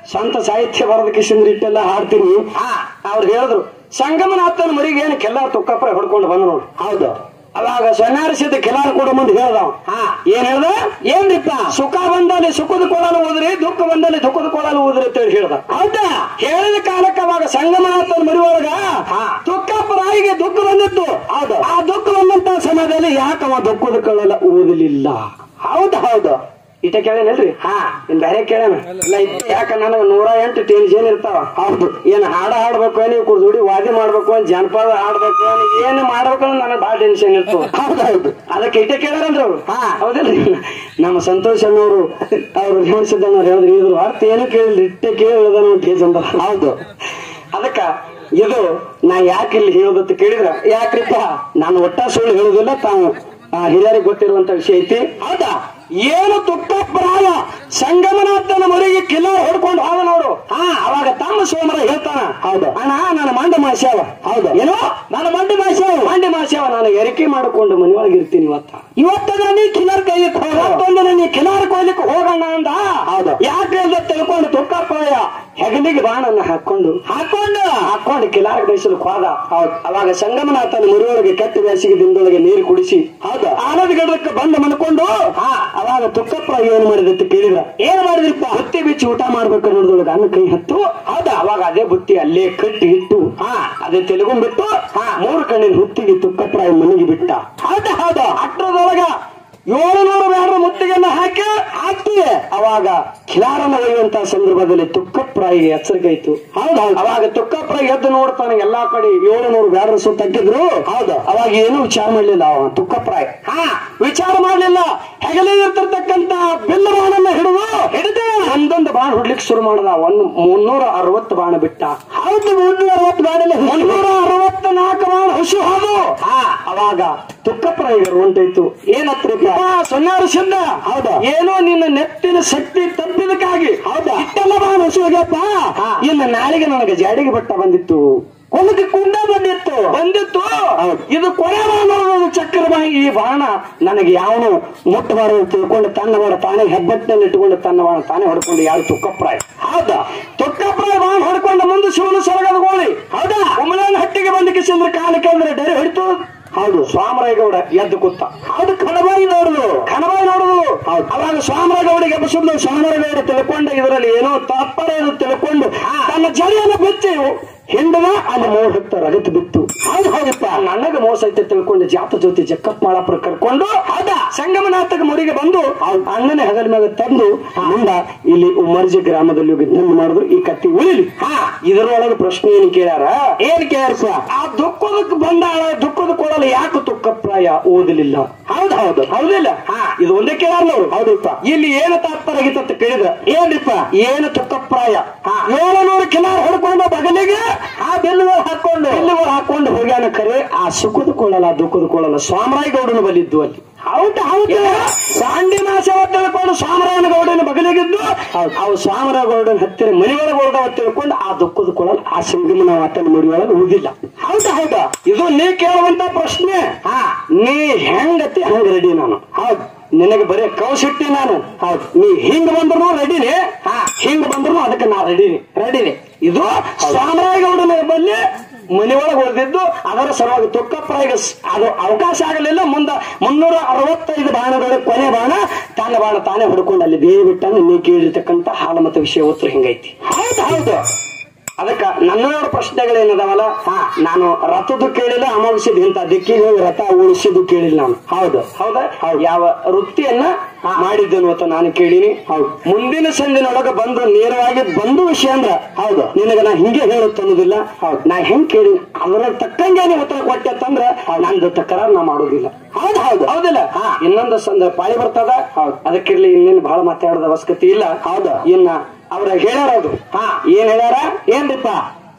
ಸ್ವಂತ ಸಾಹಿತ್ಯ ಬರೋದ ಕಿಶಂದ್ರ ಇಟ್ಟೆಲ್ಲ ಹಾಡ್ತೀನಿ. ಅವ್ರು ಹೇಳಿದ್ರು ಸಂಗಮನಾಥನ ಮರಿಗೆ ಏನು ಕೆಲ್ಲ ತುಕ್ಕಪ್ರ ಹೊಡ್ಕೊಂಡು ಬಂದ್ ನೋಡು. ಹೌದು. ಅವಾಗ ಸನ್ಯಾರಿಸಿದ ಕೆಲಾರ ಕೂಡ ಮುಂದೆ ಹೇಳ್ದವ. ಏನ್ ಹೇಳ್ದ? ಏನ್ರಿಪ್ಪ, ಸುಖ ಬಂದಲ್ಲಿ ಸುಖದ ಕೊಳಲು ಊದ್ರಿ, ದುಃಖ ಬಂದಲ್ಲಿ ದುಃಖದ ಕೊಳಲು ಊದ್ರಿ ಅಂತ ಹೇಳಿ ಹೇಳ್ದ. ಹೌದಾ? ಹೇಳಿದ ಕಾಲಕ್ಕೆ ಅವಾಗ ಸಂಗಮನಾಥನ ಮರಿ ಒಳಗ ತುಕ್ಕಪ್ಪರಾಯಿಗೆ ದುಃಖ ಬಂದಿತ್ತು. ಹೌದು. ಆ ದುಃಖ ಬಂದಂತ ಸಮಯದಲ್ಲಿ ಯಾಕವ ದುಃಖದ ಕೊಳಲ ಊದಲಿಲ್ಲ? ಹೌದು ಹೌದು. ಇಟ ಕೇಳೇನಲ್ರಿ? ಹಾ ಇನ್ ಬೇರೆ ಕೇಳೇನ ಇಲ್ಲ. ಯಾಕ ನನಗ ನೂರ ಎಂಟು ಟೆನ್ಷನ್ ಇರ್ತಾವ. ಹೌದು. ಏನ್ ಹಾಡ ಹಾಡ್ಬೇಕು, ನೀವು ಕುಡ್ದುಡಿ ವಾದಿ ಮಾಡ್ಬೇಕು, ಏನ್ ಜನಪದ ಹಾಡ್ಬೇಕು, ಏನ್ ಮಾಡ್ಬೇಕು ನನಗೆ ಬಾಳ ಟೆನ್ಷನ್ ಇರ್ತವ. ಹೌದೌದು. ಅದಕ್ಕೆ ಇಟ ಕೇಳಾರಲ್ರಿ ಅವ್ರು. ಹಾ ಹೌದಲ್ರಿ. ನಮ್ಮ ಸಂತೋಷ್ ಅಣ್ಣವರು ಅವ್ರು ರೇವಣಸಿದ್ದಣ್ಣ ಹೇಳಿದ್ರು, ಇದ್ರು ಅರ್ಥ ಏನು ಕೇಳಿದ್ರಿ, ಇಟ್ಟೆ ಕೇಳಿದ. ಹೌದು. ಅದಕ್ಕ ಇದು ನಾ ಯಾಕೆ ಇಲ್ಲಿ ಹೇಳೋದತ್ತ ಕೇಳಿದ್ರ, ಯಾಕ್ರಿಪ್ಪ ನಾನು ಒಟ್ಟ ಸುಳ್ಳು ಹೇಳುದಿಲ್ಲ, ತಾವು ಹಿರಿಯರಿಗೆ ಗೊತ್ತಿರುವಂತ ವಿಷಯ ಐತಿ. ಹೌದಾ? ಏನು ತುಕ್ಕಪ್ಪರಾಯ ಸಂಗಮನಾಥನ ಮರಿಗೆ ಕಿಲ್ಲ ಹೊಡ್ಕೊಂಡು ಹೋದನವರು. ಹಾ ಅವಾಗ ತಮ್ಮ ಸೋಮರ ಹೇಳ್ತಾನ. ಹೌದು. ಅಣ್ಣ ನನ್ನ ಮಂಡ ಮಾಸ್ಯಾವ. ಹೌದು. ಏನೋ ನನ್ನ ಮಂಡಿ ಮಾಸ್ಯಾವ, ಮಂಡಿ ಮಾಸ್ಯಾವ ನಾನು ಎರಿಕೆ ಮಾಡಿಕೊಂಡು ಮನೆಯೊಳಗೆ ಇರ್ತೀನಿ. ಇವತ್ತ ಇವತ್ತಂದ್ರೆ ನೀ ಕಿಲ್ಲರ್ ಕೈ ಇವತ್ತೊಂದ್ರೆ ನೀ ಕಿಲಾರ್ ಕೊಯ್ಲಿಕ್ಕೆ ಹೋಗೋಣ ಅಂದ. ಹೌದು. ಯಾಕೆ ಅಂತ ತಿಳ್ಕೊಂಡು ತುಕ್ಕಪ್ಪರಾಯ ಹೆಗಲಿಗೆ ಬಾಣನ್ನ ಹಾಕೊಂಡು ಹಾಕೊಂಡು ಹಾಕೊಂಡು ಕಿಲಾರ್ ಬಯಸಲು ಹೋದ. ಹೌದು. ಅವಾಗ ಸಂಗಮನಾಥನ ಮರಿಯೊಳಗೆ ಕೆಟ್ಟ ಬೇಸಿಗೆ ದಿನದೊಳಗೆ ನೀರು ಕುಡಿಸಿ, ಹೌದು, ಆನದ ಗಡಕ್ಕೆ ಬಂದು ಮನ್ಕೊಂಡು ಹಾ ಅವಾಗ ತುಕ್ಕಪ್ಪ ಏನ್ ಮಾಡಿದಂತ ಕೇಳಿದ್ರ, ಏನ್ ಮಾಡಿದ್ರಿಪ್ಪ, ಬುತ್ತಿ ಬಿಚ್ಚಿ ಊಟ ಮಾಡ್ಬೇಕು ಅನ್ನೋದೊಳಗ ಅನ್ನ ಕೈ ಹತ್ತು. ಹೌದಾ? ಅವಾಗ ಅದೇ ಬುತ್ತಿ ಅಲ್ಲೇ ಕಟ್ಟಿ ಇಟ್ಟು ಹಾ ಅದೇ ತೆಲುಗುಂಬಿಟ್ಟು ಹಾ ಮೂರು ಕಣ್ಣಿನ ಹುತ್ತಿಗೆ ತುಕ್ಕಪ್ಪ ಮನೆಗೆ ಬಿಟ್ಟ. ಹೌದಾ? ಹೌದಾ? ಅಟ್ರದೊಳಗ ಏಳುನೂರು ಬ್ಯಾಡ್ರ ಮುತ್ತಿಗೆಲ್ಲ ಹಾಕಿ ಹಾಕಿ ಅವಾಗ ಖಿಲಾರನ ಒಯ್ಯುವಂತ ಸಂದರ್ಭದಲ್ಲಿ ತುಕ್ಕಪ್ರಾಯಿಗೆ ಎಚ್ಚರಿಕೆ ಇತ್ತು. ಹೌದೌದು. ಅವಾಗ ತುಕ್ಕಪ್ರ ಎದ್ದು ನೋಡ್ತಾನೆ ಎಲ್ಲಾ ಕಡೆ ಏಳುನೂರು ಬ್ಯಾಡ್ರ ಸುತ್ತ ಹಾಕಿದ್ರು. ಹೌದು. ಅವಾಗ ಏನು ವಿಚಾರ ಮಾಡ್ಲಿಲ್ಲ ಅವ ತುಕ್ಕಪ್ರಾಯ. ಹಾ ವಿಚಾರ ಮಾಡ್ಲಿಲ್ಲ. ಹೆಗಲೇ ಇರ್ತಿರ್ತಕ್ಕಂತ ಬಿಲ್ಲು ಬಾಣನ್ನ ಹಿಡಿದು ಹಿಡಿದು ಒಂದೊಂದು ಬಾಣ ಹೊಡ್ಲಿಕ್ಕೆ ಶುರು ಮಾಡದ. ಒಂದು ಮುನ್ನೂರ ಅರವತ್ತು ಬಾಣ ಬಿಟ್ಟ. ಹೌದು. ಮುನ್ನೂರ ಅರವತ್ತು ಬಾಣಲ್ಲಿ ಮುನ್ನೂರ ಅರವತ್ತ ನಾಲ್ಕು ಬಾಣ ಹುಷಿ ಹೋದು. ಹಾ ಅವಾಗ ತುಕ್ಕಪ್ರಾಯಿಗೆ ಹೊಂಟೈತು. ಏನತ್ರಿಪ್ಪ ಸೊನ್ನಾರು ಸಿದ್ಧ. ಹೌದಾ? ಏನೋ ನಿನ್ನ ನೆತ್ತಿನ ಶಕ್ತಿ ತಪ್ಪಿದಕ್ಕಾಗಿ. ಹೌದಾ? ಇಟ್ಟೆಲ್ಲ ಬಾಣ ಹುಷಿ ಹೋಗ್ಯಪ್ಪ. ಇನ್ನು ನಾಳೆಗೆ ನನಗೆ ಜಾಡಿಗೆ ಬಟ್ಟ ಬಂದಿತ್ತು, ಕೊಲಕ್ಕೆ ಕುಂಡ ಬಂದಿತ್ತು ಬಂದಿತ್ತು ಇದು ಕೊನೆ ಬಾಣ ಚಕ್ರವಾಗಿ ಈ ಬಾಣ ನನಗೆ ಯಾವನು ಮುಟ್ಟಬಾರದು ತಿಳ್ಕೊಂಡು ತನ್ನ ಬಾಣ ತಾನೇ ಹೆಬ್ಬಟ್ಟಿನಲ್ಲಿ ಇಟ್ಟುಕೊಂಡು ತನ್ನ ಬಾಣ ತಾನೇ ಹೊಡ್ಕೊಂಡು ಯಾರು ತುಕ್ಕಪ್ರಾಯ. ಹೌದಾ? ತುಕ್ಕಪ್ರಾಯ ಬಾಣ ಹೊಡ್ಕೊಂಡು ಮುಂದೆ ಶಿವನ ಸರಗದ ಗೋಳಿ. ಹೌದಾ? ಉಮಲನ ಹಟ್ಟಿಗೆ ಬಂದ ಕಿಸಂದ್ರ ಕಾಲಕ್ಕೆ ಅಂದ್ರೆ ಡೈರಿ ಹೊಡಿತು. ಹೌದು. ಸ್ವಾಮರಾಯಗೌಡ ಎದ್ದು ಕೂತ. ಹೌದು. ಕಣಬಾಯಿ ನೋಡುದು ಕಣಬಾಯಿ ನೋಡುದು. ಹೌದು. ಅವಾಗ ಸ್ವಾಮರಾಯಗೌಡಿಗೆ ಎಬ್ಬಿಸಿದ್ಲು. ಸ್ವಾಮರಾಯಗೌಡ ತಿಳ್ಕೊಂಡ ಇದರಲ್ಲಿ ಏನೋ ತಪ್ಪರ ತಿಳ್ಕೊಂಡು ತನ್ನ ಜಡಿಯನ್ನು ಬಿಚ್ಚಿ ಹಿಂಡದ ಅಲ್ಲಿ ಮೋಹ ಹತ್ತ ರಗತ್ ಬಿತ್ತು. ಹೌದು ಹೌದಪ್ಪ ನನಗ ಮೋಸ ಐತೆ ತಿಳ್ಕೊಂಡು ಜಾತ ಜೊತೆ ಜಕ್ಕಪ್ಪ ಮಾಳಪ್ಪರ ಕರ್ಕೊಂಡು ಹೌದಾ ಸಂಗಮನಾಥಕ ಮುರಿಗೆ ಬಂದು ಅಣ್ಣನ ಹೆಗಲ ಮ್ಯಾಗ ತಂದು ಮುಂದ ಇಲ್ಲಿ ಉಮ್ಮರ್ಜಿ ಗ್ರಾಮದಲ್ಲಿ ಹೋಗಿ ದಂಡ ಮಾಡಿದ್ರು. ಈ ಕತ್ತಿ ಉಳಿಲಿ. ಹಾ ಇದರೊಳಗೆ ಪ್ರಶ್ನೆ ಏನ್ ಕೇಳ್ಯಾರ, ಏನ್ ಕೇಳ್ಯಾರಪ್ಪ, ಆ ದುಃಖದಕ್ಕೆ ಬಂದಾಳ ದುಃಖದ ಕೊಡಲು ಯಾಕೆ ತುಕ್ಕಪ್ರಾಯ ಓದಲಿಲ್ಲ? ಹೌದು ಹೌದು ಹೌದಿಲ್ಲ? ಹಾ ಇದು ಒಂದೇ ಕೇಳಾರ ನಾವು. ಹೌದಪ್ಪ. ಇಲ್ಲಿ ಏನು ತಾತ್ಪರ್ಯಗಿತ್ತ ಕೇಳಿದ್ರ, ಏನ್ರಿಪ್ಪ ಏನು ತುಕ್ಕಪ್ರಾಯ ಏಳುನೂರು ಕಿಲಾರ್ ಹೊಡ್ಕೊಂಡು ಬಗಲಿಗೆ ಆ ಬೆಲ್ಲುಗಳು ಹಾಕೊಂಡು ಬೆಲ್ಲುಗಳು ಹಾಕೊಂಡು ಹೋಗ್ಯಾನ. ಕರೆ ಆ ಸುಖದ ಕೊಳ್ಳಲ್ಲ ದುಃಖದ ಕೊಳ್ಳಲ್ಲ ಸ್ವಾಮರಾಯಗೌಡನ ಬಲಿದ್ದು ಅಲ್ಲಿ. ಹೌದು ಹೌದು. ಸಾಂಡಿ ನಾಶವ ತಿಳ್ಕೊಂಡು ಸ್ವಾಮರಾಯನಗೌಡನ ಬಗಲಿಗಿದ್ದು ಅವು ಸ್ವಾಮರಾಯಗೌಡನ ಹತ್ತಿರ ಮನೆಯೊಳಗೆ ಹೋದವ ತಿಳ್ಕೊಂಡು ಆ ದುಃಖದ ಕೊಳ್ಳಲ್ಲ ಆ ಸಂಗಮನ ಆತನ ಮರಿಯೊಳಗೆ ಉಳಿದಿಲ್ಲ. ಹೌದಾ? ಹೌದಾ? ಇದು ನೀ ಕೇಳುವಂತ ಪ್ರಶ್ನೆ. ಹಾ ನೀ ಹೆಂಗತಿ ಹಂಗ ರೆಡಿ ನಾನು. ಹೌದು. ನಿನಗೆ ಬರೀ ಕೌಸಿಟ್ಟಿ ನಾನು. ಹೌದು. ನೀ ಹಿಂಗ್ ಬಂದ್ರು ರೆಡಿನಿ. ಹಾ ಹಿಂಗ್ ಬಂದ್ರು ಅದಕ್ಕೆ ನಾ ರೆಡಿನಿ ರೆಡಿನಿ ಇದು ಸ್ವಾಮರಾಯಗೌಡನ ಬಲ್ಲಿ ಮನೆಯೊಳಗೆ ಉಳಿದಿದ್ದು. ಅದರ ಸಲುವಾಗಿ ತುಕ್ಕಪ್ರಾಯಿಗೆ ಅದು ಅವಕಾಶ ಆಗಲಿಲ್ಲ. ಮುಂದ ಮುನ್ನೂರ ಅರವತ್ತೈದು ಬಾಣಗಳು ಕೊನೆ ಬಾಣ ತಾನ ಬಾಣ ತಾನೇ ಹೊಡ್ಕೊಂಡು ಅಲ್ಲಿ ಬೇರೆ ಬಿಟ್ಟಂದ್ರೆ ನೀ ಕೇಳಿರ್ತಕ್ಕಂಥ ಹಾಲಮತ ವಿಷಯ ಉತ್ತರ ಹಿಂಗೈತಿ. ಹೌದು ಹೌದು. ಅದಕ್ಕ ನನ್ನೆರಡು ಪ್ರಶ್ನೆಗಳೇನದಾವಲ್ಲ, ಹಾ ನಾನು ರಥದ್ದು ಕೇಳಿಲ್ಲ, ಅಮಾವಾಸ್ಯದ ಇಂತ ದಿಕ್ಕಿಗೆ ಹೋಗಿ ರಥ ಉಳಿಸಿದ್ದು ಕೇಳಿಲ್ಲ ನಾನು. ಹೌದು ಹೌದಾ? ಹೌದು. ಯಾವ ವೃತ್ತಿಯನ್ನ ಮಾಡಿದ್ದೇನು ಅಂತ ನಾನು ಕೇಳಿನಿ. ಹೌದು. ಮುಂದಿನ ಸಂದಿನೊಳಗೆ ಬಂದು ನೇರವಾಗಿ ಬಂದು ವಿಷಯ ಅಂದ್ರ ಹೌದು ನಿನಗ ನಾ ಹಿಂಗೆ ಹೇಳುತ್ತ ಅನ್ನೋದಿಲ್ಲ. ಹೌದು. ನಾ ಹೆಂಗ್ ಕೇಳಿನಿ ಅದರ ತಕ್ಕಂಗೆ ನೀವು ಉತ್ತರ ಕೊಟ್ಟೆ ಅಂತಂದ್ರ ನಂದು ತಕರಾರು ನಾ ಮಾಡೋದಿಲ್ಲ. ಹೌದು ಹೌದು ಹೌದಿಲ್ಲ? ಹಾ ಇನ್ನೊಂದು ಸಂದ ಪಾಳಿ ಬರ್ತದ. ಹೌದು. ಅದಕ್ಕಿರ್ಲಿ ಇನ್ನೇನು ಬಹಳ ಮಾತಾಡೋದ ಅವಶ್ಯಕತೆ ಇಲ್ಲ. ಹೌದು. ಇನ್ನ ಅವ್ರ ಹೇಳ್ಯಾರ ಅದು. ಹಾ ಏನ್ ಹೇಳ್ಯಾರ ಏನ್ರಿಪ್ಪ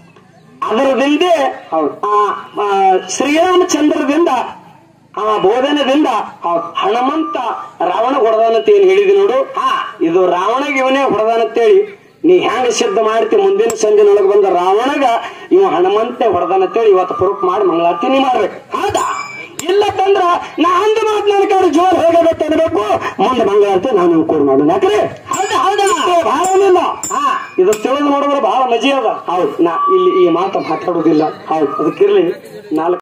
ಅದರದಿಂದ ಆ ಶ್ರೀರಾಮಚಂದ್ರದಿಂದ ಆ ಬೋಧನದಿಂದ ಹನುಮಂತ ರಾವಣ ಹೊಡೆದಾನಂತ ಏನ್ ಹೇಳಿದಿ ನೋಡು. ಹಾ ಇದು ರಾವಣಗೆ ಇವನೇ ಹೊಡೆದಾನಂತೇಳಿ ನೀ ಹೆಂಗ ಸಿದ್ಧ ಮಾಡ್ತಿ ಮುಂದಿನ ಸಂಜೆನೊಳಗೆ ಬಂದ ರಾವಣಗ ಇವ ಹನುಮಂತೆ ಹೊಡೆದಾನಂತೇಳಿ ಇವತ್ತು ಪ್ರೂಫ್ ಮಾಡಿ ಮಂಗಳಾರತಿ ನೀ ಮಾಡ್ಬೇಕು. ಹೌದಾ? ಇಲ್ಲತ್ತಂದ್ರ ನಾ ಅಂದ ಮಾತು ನನ್ನ ಕಡೆ ಜೋರ್ ಹೋಗಬೇಕು ಅನ್ಬೇಕು. ಮುಂದೆ ಮಂಗಳಾರತಿ ನಾನು ಕೂಡ ಮಾಡೋಣ. ಯಾಕ್ರೆ? ಹೌದಾ? ಹೌದಾ ಭಾಳನಿಲ್ಲ. ಇದು ತಿಳಿದು ನೋಡಿದ್ರೆ ಬಹಳ ಮಜಿ ಅದ. ಹೌದು, ನಾ ಇಲ್ಲಿ ಈ ಮಾತು ಮಾತಾಡುವುದಿಲ್ಲ. ಹೌದು, ಅದಕ್ಕಿರ್ಲಿ ನಾಲ್ಕು